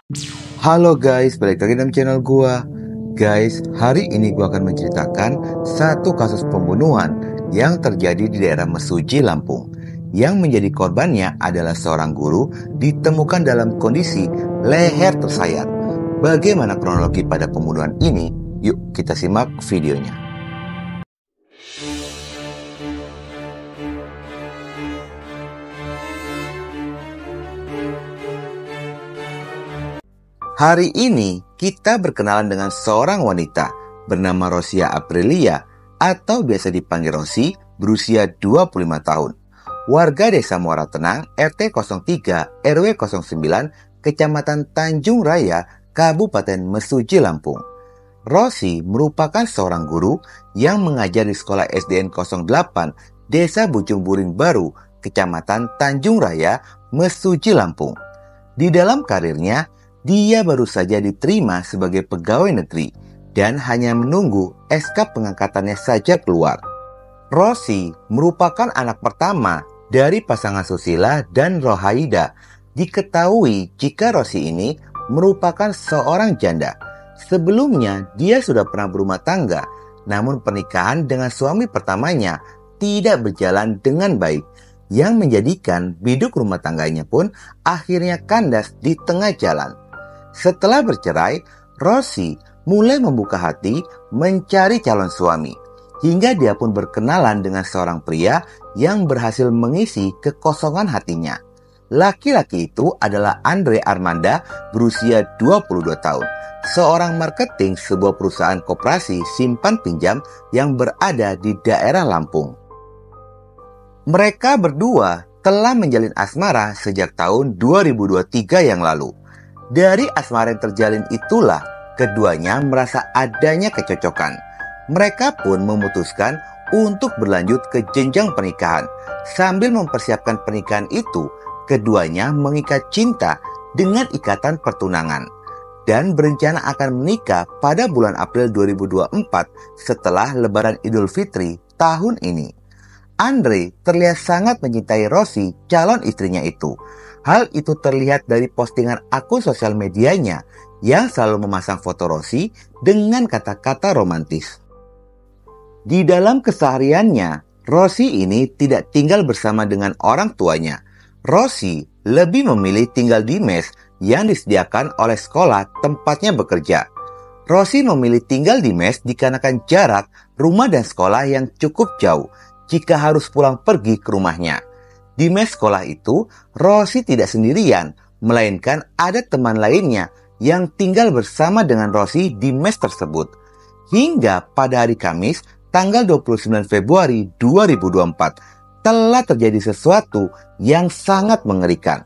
Halo guys, balik lagi dalam channel gua. Guys, hari ini gua akan menceritakan satu kasus pembunuhan yang terjadi di daerah Mesuji, Lampung. Yang menjadi korbannya adalah seorang guru ditemukan dalam kondisi leher tersayat. Bagaimana kronologi pada pembunuhan ini? Yuk kita simak videonya. Hari ini kita berkenalan dengan seorang wanita bernama Rosia Aprilia atau biasa dipanggil Rosi, berusia 25 tahun. Warga Desa Muara Tenang, RT 03, RW 09, Kecamatan Tanjung Raya, Kabupaten Mesuji, Lampung. Rosi merupakan seorang guru yang mengajar di sekolah SDN 08, Desa Bujung Buring Baru, Kecamatan Tanjung Raya, Mesuji, Lampung. Di dalam karirnya, dia baru saja diterima sebagai pegawai negeri dan hanya menunggu SK pengangkatannya saja keluar. Rosi merupakan anak pertama dari pasangan Susila dan Rohaida. Diketahui jika Rosi ini merupakan seorang janda. Sebelumnya dia sudah pernah berumah tangga, namun pernikahan dengan suami pertamanya tidak berjalan dengan baik, yang menjadikan biduk rumah tangganya pun akhirnya kandas di tengah jalan. Setelah bercerai, Rosi mulai membuka hati mencari calon suami. Hingga dia pun berkenalan dengan seorang pria yang berhasil mengisi kekosongan hatinya. Laki-laki itu adalah Andre Armanda, berusia 22 tahun. Seorang marketing sebuah perusahaan koperasi simpan pinjam yang berada di daerah Lampung. Mereka berdua telah menjalin asmara sejak tahun 2023 yang lalu. Dari asmara yang terjalin itulah keduanya merasa adanya kecocokan. Mereka pun memutuskan untuk berlanjut ke jenjang pernikahan. Sambil mempersiapkan pernikahan itu, keduanya mengikat cinta dengan ikatan pertunangan dan berencana akan menikah pada bulan April 2024 setelah Lebaran Idul Fitri tahun ini. Andre terlihat sangat mencintai Rosi, calon istrinya itu. Hal itu terlihat dari postingan akun sosial medianya yang selalu memasang foto Rosi dengan kata-kata romantis. Di dalam kesehariannya, Rosi ini tidak tinggal bersama dengan orang tuanya. Rosi lebih memilih tinggal di mes yang disediakan oleh sekolah tempatnya bekerja. Rosi memilih tinggal di mes dikarenakan jarak rumah dan sekolah yang cukup jauh jika harus pulang pergi ke rumahnya. Di mes sekolah itu, Rosi tidak sendirian, melainkan ada teman lainnya yang tinggal bersama dengan Rosi di mes tersebut. Hingga pada hari Kamis, tanggal 29 Februari 2024, telah terjadi sesuatu yang sangat mengerikan.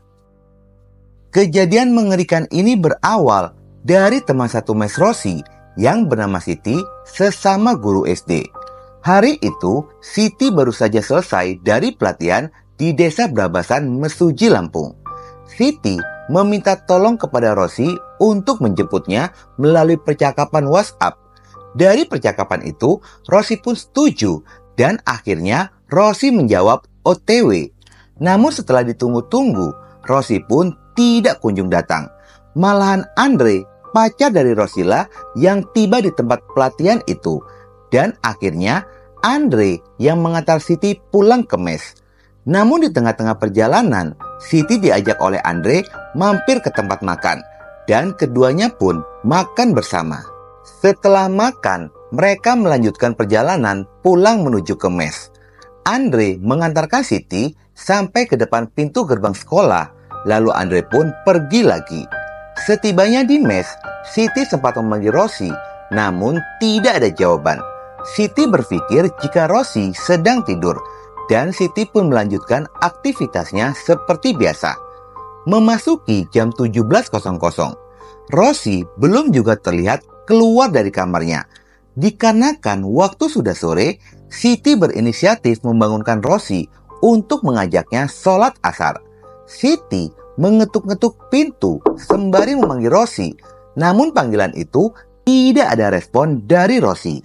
Kejadian mengerikan ini berawal dari teman satu mes Rosi yang bernama Siti, sesama guru SD. Hari itu, Siti baru saja selesai dari pelatihan di Desa Brabasan, Mesuji, Lampung. Siti meminta tolong kepada Rosi untuk menjemputnya melalui percakapan WhatsApp. Dari percakapan itu, Rosi pun setuju dan akhirnya Rosi menjawab OTW. Namun setelah ditunggu-tunggu, Rosi pun tidak kunjung datang. Malahan Andre, pacar dari Rosila, yang tiba di tempat pelatihan itu. Dan akhirnya Andre yang mengantar Siti pulang ke mes. Namun di tengah-tengah perjalanan, Siti diajak oleh Andre mampir ke tempat makan dan keduanya pun makan bersama. Setelah makan, mereka melanjutkan perjalanan pulang menuju ke mes. Andre mengantarkan Siti sampai ke depan pintu gerbang sekolah, lalu Andre pun pergi lagi. Setibanya di mes, Siti sempat memanggil Rosi, namun tidak ada jawaban. Siti berpikir jika Rosi sedang tidur, dan Siti pun melanjutkan aktivitasnya seperti biasa. Memasuki jam 17.00, Rosi belum juga terlihat keluar dari kamarnya. Dikarenakan waktu sudah sore, Siti berinisiatif membangunkan Rosi untuk mengajaknya sholat asar. Siti mengetuk-ngetuk pintu sembari memanggil Rosi, namun panggilan itu tidak ada respon dari Rosi.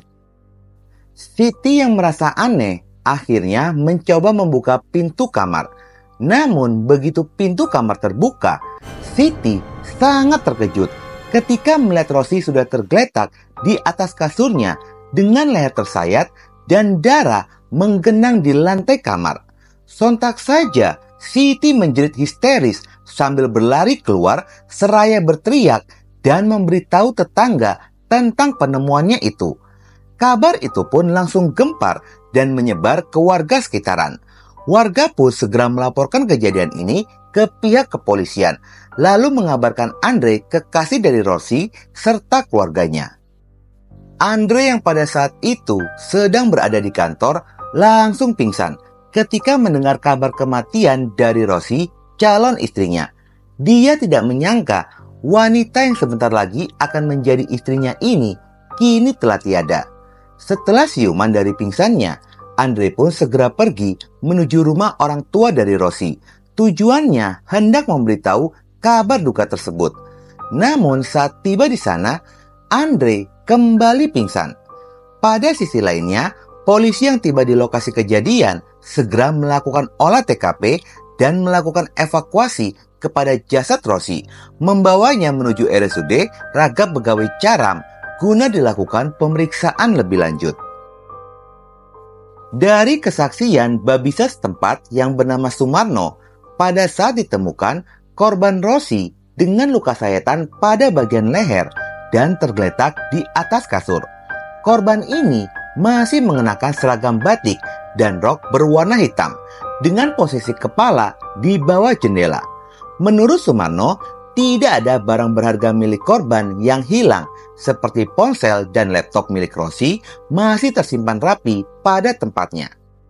Siti yang merasa aneh akhirnya mencoba membuka pintu kamar. Namun begitu pintu kamar terbuka, Siti sangat terkejut ketika melihat Rosie sudah tergeletak di atas kasurnya dengan leher tersayat dan darah menggenang di lantai kamar. Sontak saja Siti menjerit histeris sambil berlari keluar seraya berteriak dan memberitahu tetangga tentang penemuannya itu. Kabar itu pun langsung gempar dan menyebar ke warga sekitaran. Warga pun segera melaporkan kejadian ini ke pihak kepolisian, lalu mengabarkan Andre, kekasih dari Rosie, serta keluarganya. Andre yang pada saat itu sedang berada di kantor langsung pingsan ketika mendengar kabar kematian dari Rosie, calon istrinya. Dia tidak menyangka wanita yang sebentar lagi akan menjadi istrinya ini kini telah tiada. Setelah siuman dari pingsannya, Andre pun segera pergi menuju rumah orang tua dari Rosie. Tujuannya hendak memberitahu kabar duka tersebut. Namun saat tiba di sana, Andre kembali pingsan. Pada sisi lainnya, polisi yang tiba di lokasi kejadian segera melakukan olah TKP dan melakukan evakuasi kepada jasad Rosie, membawanya menuju RSUD Ragap Pegawai Caram guna dilakukan pemeriksaan lebih lanjut. Dari kesaksian babisa setempat yang bernama Sumarno, pada saat ditemukan korban Rosie dengan luka sayatan pada bagian leher dan tergeletak di atas kasur. Korban ini masih mengenakan seragam batik dan rok berwarna hitam dengan posisi kepala di bawah jendela. Menurut Sumarno, tidak ada barang berharga milik korban yang hilang, seperti ponsel dan laptop milik Rosie masih tersimpan rapi pada tempatnya.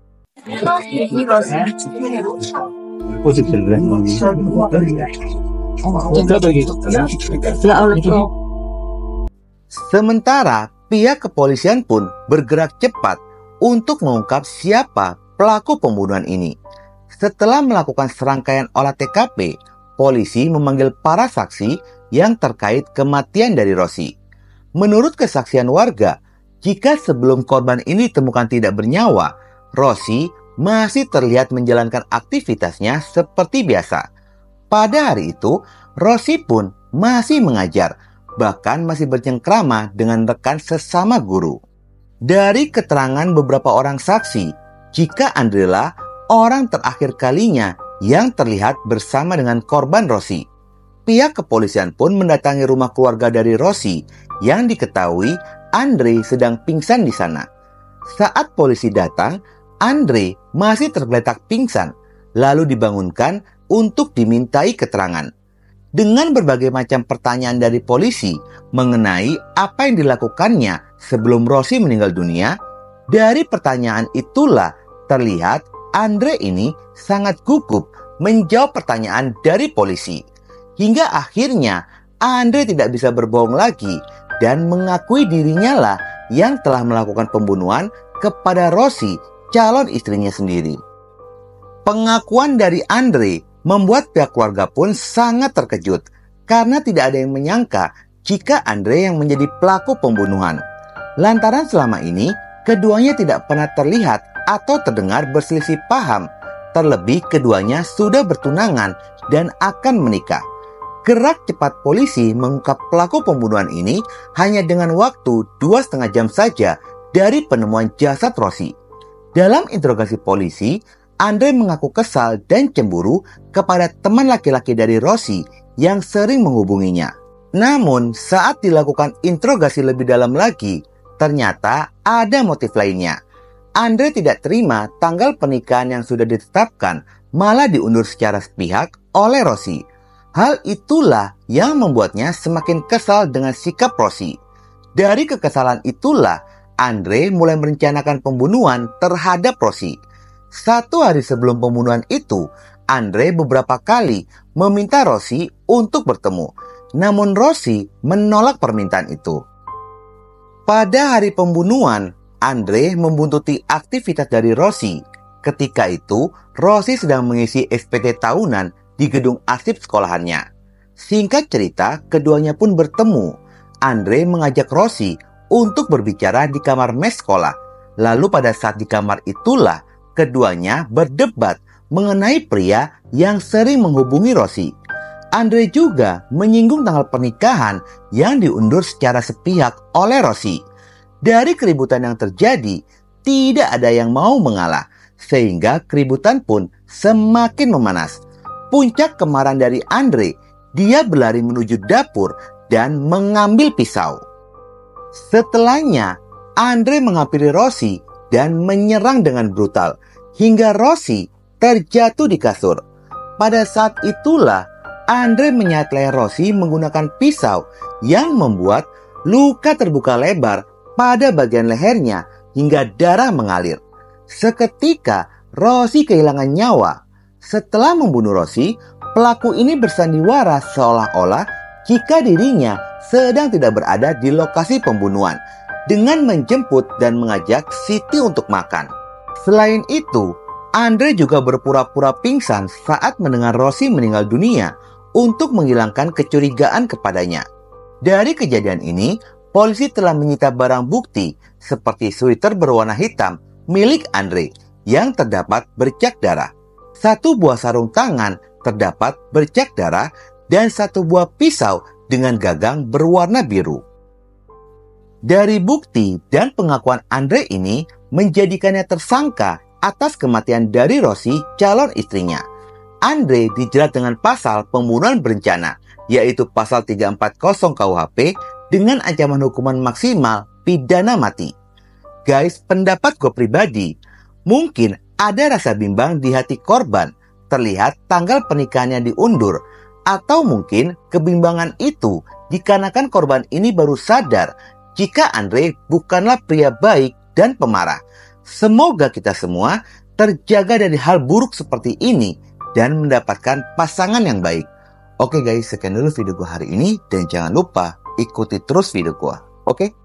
Sementara pihak kepolisian pun bergerak cepat untuk mengungkap siapa pelaku pembunuhan ini. Setelah melakukan serangkaian olah TKP, polisi memanggil para saksi yang terkait kematian dari Rosie. Menurut kesaksian warga, jika sebelum korban ini ditemukan tidak bernyawa, Rosie masih terlihat menjalankan aktivitasnya seperti biasa. Pada hari itu, Rosie pun masih mengajar, bahkan masih bercengkrama dengan rekan sesama guru. Dari keterangan beberapa orang saksi, jika Andrela orang terakhir kalinya yang terlihat bersama dengan korban Rosie. Pihak kepolisian pun mendatangi rumah keluarga dari Rosie yang diketahui Andre sedang pingsan di sana. Saat polisi datang, Andre masih tergeletak pingsan, lalu dibangunkan untuk dimintai keterangan. Dengan berbagai macam pertanyaan dari polisi mengenai apa yang dilakukannya sebelum Rosie meninggal dunia, dari pertanyaan itulah terlihat Andre ini sangat gugup menjawab pertanyaan dari polisi. Hingga akhirnya Andre tidak bisa berbohong lagi dan mengakui dirinya lah yang telah melakukan pembunuhan kepada Rosie, calon istrinya sendiri. Pengakuan dari Andre membuat pihak keluarga pun sangat terkejut karena tidak ada yang menyangka jika Andre yang menjadi pelaku pembunuhan. Lantaran selama ini keduanya tidak pernah terlihat atau terdengar berselisih paham. Terlebih keduanya sudah bertunangan dan akan menikah. Gerak cepat polisi mengungkap pelaku pembunuhan ini hanya dengan waktu 2,5 jam saja dari penemuan jasad Rosie. Dalam interogasi polisi, Andre mengaku kesal dan cemburu kepada teman laki-laki dari Rosie yang sering menghubunginya. Namun saat dilakukan interogasi lebih dalam lagi, ternyata ada motif lainnya. Andre tidak terima tanggal pernikahan yang sudah ditetapkan malah diundur secara sepihak oleh Rosie. Hal itulah yang membuatnya semakin kesal dengan sikap Rosie. Dari kekesalan itulah Andre mulai merencanakan pembunuhan terhadap Rosie. 1 hari sebelum pembunuhan itu, Andre beberapa kali meminta Rosie untuk bertemu. Namun Rosie menolak permintaan itu. Pada hari pembunuhan, Andre membuntuti aktivitas dari Rosie. Ketika itu, Rosie sedang mengisi SPT tahunan di gedung arsip sekolahannya. Singkat cerita, keduanya pun bertemu. Andre mengajak Rosie untuk berbicara di kamar mes sekolah. Lalu pada saat di kamar itulah, keduanya berdebat mengenai pria yang sering menghubungi Rosie. Andre juga menyinggung tanggal pernikahan yang diundur secara sepihak oleh Rossi. Dari keributan yang terjadi, tidak ada yang mau mengalah, sehingga keributan pun semakin memanas. Puncak kemarahan dari Andre, dia berlari menuju dapur dan mengambil pisau. Setelahnya, Andre menghampiri Rossi dan menyerang dengan brutal, hingga Rossi terjatuh di kasur. Pada saat itulah, Andre menyaat leher Rossi menggunakan pisau yang membuat luka terbuka lebar pada bagian lehernya hingga darah mengalir. Seketika, Rossi kehilangan nyawa. Setelah membunuh Rossi, pelaku ini bersandiwara seolah-olah jika dirinya sedang tidak berada di lokasi pembunuhan dengan menjemput dan mengajak Siti untuk makan. Selain itu, Andre juga berpura-pura pingsan saat mendengar Rossi meninggal dunia untuk menghilangkan kecurigaan kepadanya. Dari kejadian ini, polisi telah menyita barang bukti seperti sweater berwarna hitam milik Andre yang terdapat bercak darah. Satu buah sarung tangan terdapat bercak darah dan satu buah pisau dengan gagang berwarna biru. Dari bukti dan pengakuan Andre ini menjadikannya tersangka atas kematian dari Rossi, calon istrinya. Andre dijerat dengan pasal pembunuhan berencana, yaitu pasal 340 KUHP dengan ancaman hukuman maksimal pidana mati. Guys, pendapat gue pribadi, mungkin ada rasa bimbang di hati korban, terlihat tanggal pernikahannya diundur, atau mungkin kebimbangan itu dikarenakan korban ini baru sadar jika Andre bukanlah pria baik dan pemarah. Semoga kita semua terjaga dari hal buruk seperti ini dan mendapatkan pasangan yang baik. Oke guys, sekian dulu video gue hari ini dan jangan lupa ikuti terus video gue. Oke?